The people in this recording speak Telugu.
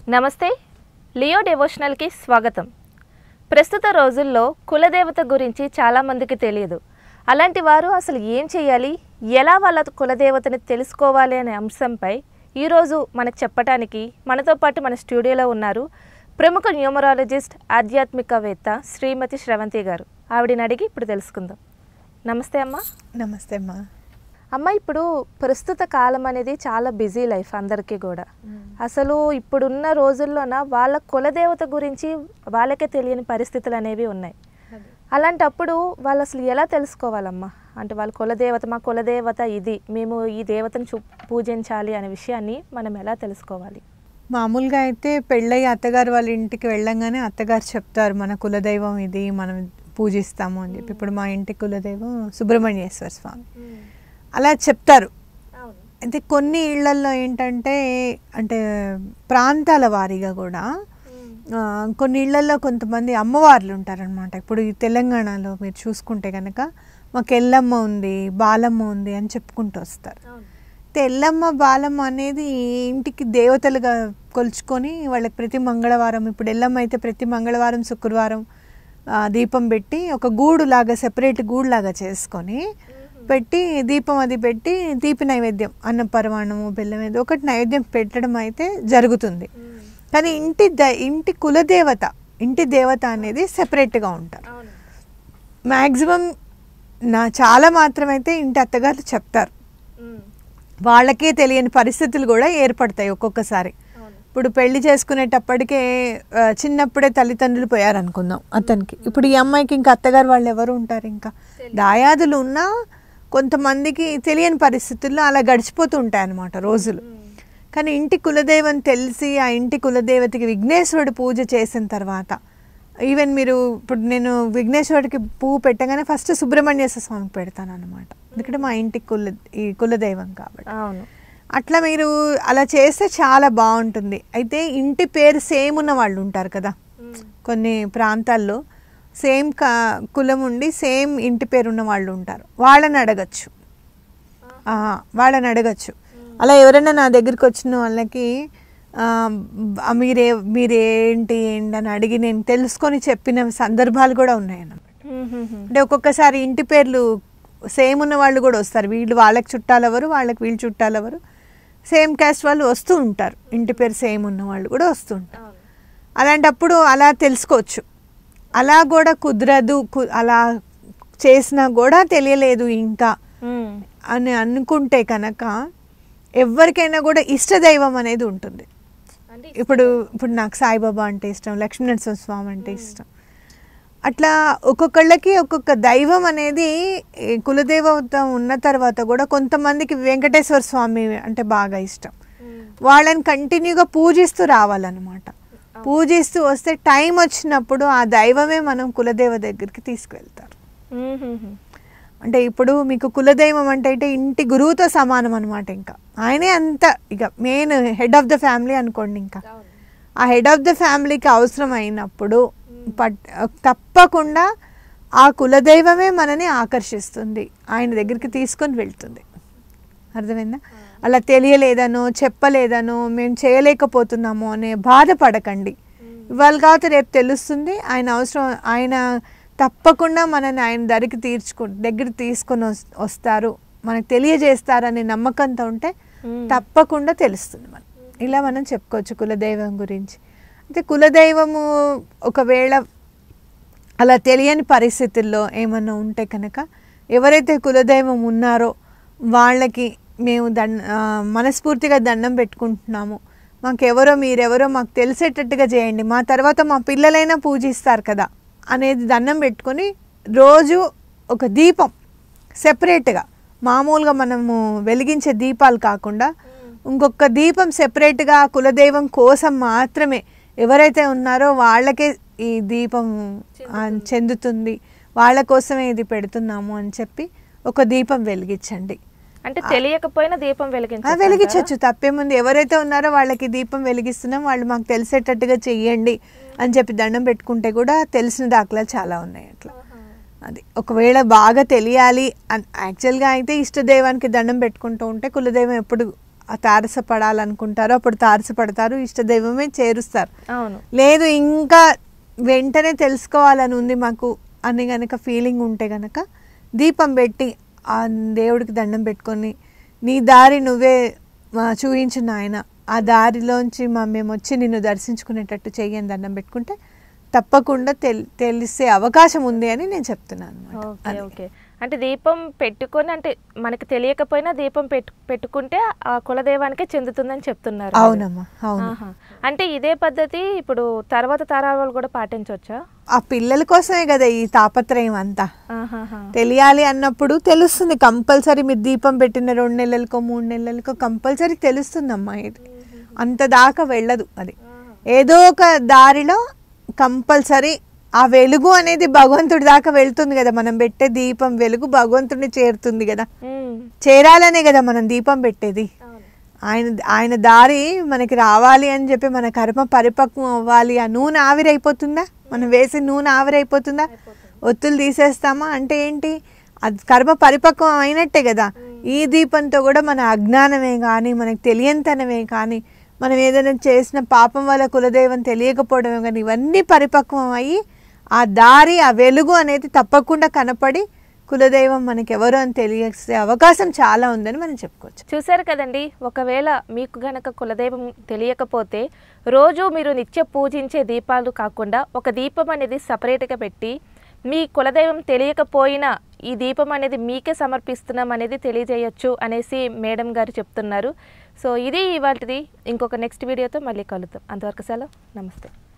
నమస్తే లియో డివోషనల్కి స్వాగతం. ప్రస్తుత రోజుల్లో కులదేవత గురించి చాలామందికి తెలియదు. అలాంటి వారు అసలు ఏం చేయాలి, ఎలా వాళ్ళ కులదేవతని తెలుసుకోవాలి అనే అంశంపై ఈరోజు మనకు చెప్పడానికి మనతో పాటు మన స్టూడియోలో ఉన్నారు ప్రముఖ న్యూమరాలజిస్ట్ ఆధ్యాత్మికవేత్త శ్రీమతి శ్రవంతి గారు. ఆవిడని అడిగి ఇప్పుడు తెలుసుకుందాం. నమస్తే అమ్మ. నమస్తే అమ్మా. అమ్మ, ఇప్పుడు ప్రస్తుత కాలం అనేది చాలా బిజీ లైఫ్ అందరికీ కూడా. అసలు ఇప్పుడున్న రోజుల్లోన వాళ్ళ కులదేవత గురించి వాళ్ళకే తెలియని పరిస్థితులు అనేవి ఉన్నాయి. అలాంటప్పుడు వాళ్ళు అసలు ఎలా తెలుసుకోవాలమ్మా? అంటే వాళ్ళ కులదేవత, మా కులదేవత ఇది, మేము ఈ దేవతను పూజించాలి అనే విషయాన్ని మనం ఎలా తెలుసుకోవాలి? మామూలుగా అయితే పెళ్ళయ్యి అత్తగారు వాళ్ళ ఇంటికి వెళ్ళంగానే అత్తగారు చెప్తారు మన కులదైవం ఇది, మనం పూజిస్తాము అని చెప్పి. ఇప్పుడు మా ఇంటి కులదైవం సుబ్రహ్మణ్యేశ్వర స్వామి అలా చెప్తారు. అయితే కొన్ని ఇళ్లల్లో ఏంటంటే అంటే ప్రాంతాల వారీగా కూడా కొన్ని ఇళ్లల్లో కొంతమంది అమ్మవార్లు ఉంటారనమాట. ఇప్పుడు ఈ తెలంగాణలో మీరు చూసుకుంటే కనుక మాకు ఎల్లమ్మ ఉంది, బాలమ్మ ఉంది అని చెప్పుకుంటూ వస్తారు. అయితే ఎల్లమ్మ బాలమ్మ అనేది ఇంటికి దేవతలుగా కొలుచుకొని వాళ్ళకి ప్రతి మంగళవారం, ఇప్పుడు ఎల్లమ్మ అయితే ప్రతి మంగళవారం శుక్రవారం దీపం పెట్టి ఒక గూడు లాగా సెపరేట్ గూడు లాగా చేసుకొని పెట్టి దీపం అది పెట్టి తీపి నైవేద్యం, అన్న పరమాణము, బెల్లం ఏదో ఒకటి నైవేద్యం పెట్టడం అయితే జరుగుతుంది. కానీ ఇంటి కులదేవత, ఇంటి దేవత అనేది సెపరేట్గా ఉంటారు. మ్యాక్సిమం చాలా మాత్రమైతే ఇంటి అత్తగారు చెప్తారు. వాళ్ళకే తెలియని పరిస్థితులు కూడా ఏర్పడతాయి ఒక్కొక్కసారి. ఇప్పుడు పెళ్లి చేసుకునేటప్పటికే చిన్నప్పుడే తల్లిదండ్రులు పోయారనుకుందాం అతనికి. ఇప్పుడు ఈ అమ్మాయికి ఇంకా అత్తగారు వాళ్ళు ఎవరు ఉంటారు? ఇంకా దాయాదులు ఉన్నా కొంతమందికి తెలియని పరిస్థితుల్లో అలా గడిచిపోతూ ఉంటాయి అన్నమాట రోజులు. కానీ ఇంటి కులదైవం తెలిసి ఆ ఇంటి కులదేవతకి విఘ్నేశ్వరుడు పూజ చేసిన తర్వాత, ఈవెన్ మీరు ఇప్పుడు నేను విఘ్నేశ్వరుడికి పువ్వు పెట్టగానే ఫస్ట్ సుబ్రహ్మణ్యేశ్వర స్వామికి పెడతాను అనమాట. ఎందుకంటే మా ఇంటి ఈ కులదైవం కాబట్టి. అవును, అట్లా మీరు అలా చేస్తే చాలా బాగుంటుంది. అయితే ఇంటి పేరు సేమ్ ఉన్న వాళ్ళు ఉంటారు కదా, కొన్ని ప్రాంతాల్లో సేమ్ కులం ఉండి సేమ్ ఇంటి పేరు ఉన్న వాళ్ళు ఉంటారు. వాళ్ళని అడగచ్చు. అలా ఎవరైనా నా దగ్గరికి వచ్చిన వాళ్ళకి మీరేంటి అని అడిగి నేను తెలుసుకొని చెప్పిన సందర్భాలు కూడా ఉన్నాయన్నమాట. అంటే ఒక్కొక్కసారి ఇంటి పేర్లు సేమ్ ఉన్న వాళ్ళు కూడా వస్తారు. వాళ్ళకి చుట్టాలెవరు, వాళ్ళకి వీళ్ళు చుట్టాలెవరు, సేమ్ క్యాస్ట్ వాళ్ళు వస్తూ ఉంటారు. ఇంటి పేరు సేమ్ ఉన్న వాళ్ళు కూడా వస్తూ ఉంటారు. అలాంటప్పుడు అలా తెలుసుకోవచ్చు. అలా కూడా కుదరదు, అలా చేసినా కూడా తెలియలేదు ఇంకా అని అనుకుంటే కనుక ఎవరికైనా కూడా ఇష్టదైవం అనేది ఉంటుంది. ఇప్పుడు నాకు సాయిబాబా అంటే ఇష్టం, లక్ష్మీనరసింహ స్వామి అంటే ఇష్టం. అట్లా ఒక్కొక్కళ్ళకి ఒక్కొక్క దైవం అనేది కులదేవత ఉన్న తర్వాత కూడా కొంతమందికి వెంకటేశ్వర స్వామి అంటే బాగా ఇష్టం. వాళ్ళని కంటిన్యూగా పూజిస్తూ రావాలన్నమాట. పూజిస్తూ వస్తే టైం వచ్చినప్పుడు ఆ దైవమే మనం కులదేవ దగ్గరికి తీసుకువెళ్తారు. అంటే ఇప్పుడు మీకు కులదైవం అంటే ఇంటి గురువుతో సమానం అనమాట. ఇంకా ఆయనే అంత ఇక main head of the family అనుకోండి. ఇంకా ఆ హెడ్ ఆఫ్ ద ఫ్యామిలీకి అవసరం అయినప్పుడు తప్పకుండా ఆ కులదైవమే మనని ఆకర్షిస్తుంది, ఆయన దగ్గరికి తీసుకొని వెళ్తుంది. అర్థమైందా? అలా తెలియలేదనో చెప్పలేదనో మేము చేయలేకపోతున్నాము అనే బాధపడకండి. ఇవాళ కాకపోతే రేపు తెలుస్తుంది. ఆయన తప్పకుండా మనని ఆయన దగ్గర తీసుకొని వస్తారు, మనకు తెలియజేస్తారనే నమ్మకంతో ఉంటే తప్పకుండా తెలుస్తుంది. ఇలా మనం చెప్పుకోవచ్చు కులదైవం గురించి. అయితే కులదైవము ఒకవేళ అలా తెలియని పరిస్థితుల్లో ఏమన్నా ఉంటే కనుక ఎవరైతే కులదైవం ఉన్నారో వాళ్ళకి మేము మనస్ఫూర్తిగా దండం పెట్టుకుంటున్నాము, మాకెవరో మీరెవరో మాకు తెలిసేటట్టుగా చేయండి, మా తర్వాత మా పిల్లలైనా పూజిస్తారు కదా అనేది దండం పెట్టుకొని రోజు ఒక దీపం సెపరేట్గా, మామూలుగా మనము వెలిగించే దీపాలు కాకుండా ఇంకొక దీపం సెపరేట్గా కులదైవం కోసం మాత్రమే ఎవరైతే ఉన్నారో వాళ్ళకే ఈ దీపం చెందుతుంది, వాళ్ళ కోసమే ఇది పెడుతున్నాము అని చెప్పి ఒక దీపం వెలిగించండి. అంటే తెలియకపోయినా దీపం వెలిగించవచ్చు, తప్పేముంది. ఎవరైతే ఉన్నారో వాళ్ళకి దీపం వెలిగిస్తున్నాం, వాళ్ళు మాకు తెలిసేటట్టుగా చెయ్యండి అని చెప్పి దండం పెట్టుకుంటే కూడా తెలిసిన దాఖలాలు చాలా ఉన్నాయి. అట్లా అది ఒకవేళ బాగా తెలియాలి యాక్చువల్గా అయితే ఇష్టదైవానికి దండం పెట్టుకుంటూ ఉంటే కులదైవం ఎప్పుడు తారసపడాలనుకుంటారో అప్పుడు తారసపడతారు, ఇష్టదైవమే చేరుస్తారు. అవును. లేదు ఇంకా వెంటనే తెలుసుకోవాలని ఉంది మాకు అని గనక ఫీలింగ్ ఉంటే గనక దీపం పెట్టి ఆ దేవుడికి దండం పెట్టుకొని నీ దారి నువ్వే చూయించు నాయన, ఆ దారిలోంచి మేము వచ్చి నిన్ను దర్శించుకునేటట్టు చెయ్యని దండం పెట్టుకుంటే తప్పకుండా తెలిసే అవకాశం ఉంది అని నేను చెప్తున్నాను. Okay okay. అంటే దీపం పెట్టుకొని, అంటే మనకి తెలియకపోయినా దీపం పెట్టుకుంటే ఆ కులదైవానికే చెందుతుందని చెప్తున్నారు. అవునమ్మా, అవును. అంటే ఇదే పద్ధతి ఇప్పుడు తర్వాత తరాల వాళ్ళు కూడా పాటించవచ్చా? ఆ పిల్లల కోసమే కదా ఈ తాపత్రయం అంతా. తెలియాలి అన్నప్పుడు తెలుస్తుంది కంపల్సరీ. మీరు దీపం పెట్టిన 2 నెలలకో 3 నెలలకో కంపల్సరీ తెలుస్తుందమ్మా. అంత దాకా వెళ్ళదు. అది ఏదో ఒక దారిలో కంపల్సరీ ఆ వెలుగు అనేది భగవంతుడి దాకా వెళ్తుంది కదా. మనం పెట్టే దీపం వెలుగు భగవంతుడిని చేరుతుంది కదా. చేరాలనే కదా మనం దీపం పెట్టేది. ఆయన దారి మనకి రావాలి అని చెప్పి మన కర్మ పరిపక్వం అవ్వాలి. ఆ నూనె ఆవిరైపోతుందా? మనం వేసి నూనె ఆవిరైపోతుందా? ఒత్తులు తీసేస్తామా? అంటే ఏంటి? అది కర్మ పరిపక్వం అయినట్టే కదా. ఈ దీపంతో కూడా మన అజ్ఞానమే కానీ, మనకి తెలియంతనమే కానీ, మనం ఏదైనా చేసిన పాపం వల్ల కులదైవం తెలియకపోవడమే కానీ, ఇవన్నీ పరిపక్వం అయ్యి ఆ దారి, ఆ వెలుగు అనేది తప్పకుండా కనపడి కులదైవం మనకి ఎవరు అని తెలియసే అవకాశం చాలా ఉందని మనం చెప్పుకోవచ్చు. చూసారు కదండి. ఒకవేళ మీకు గనక కులదైవం తెలియకపోతే రోజు మీరు నిత్య పూజించే దీపాలు కాకుండా ఒక దీపం అనేది సపరేట్గా పెట్టి, మీ కులదైవం తెలియకపోయినా ఈ దీపం అనేది మీకే సమర్పిస్తున్నాం అనేది తెలియజేయచ్చు అనేసి మేడం గారు చెప్తున్నారు. సో ఇది ఇవాల్టిది. ఇంకొక నెక్స్ట్ వీడియోతో మళ్ళీ కలుద్దాం. అంతవరకు సెలవు. నమస్తే.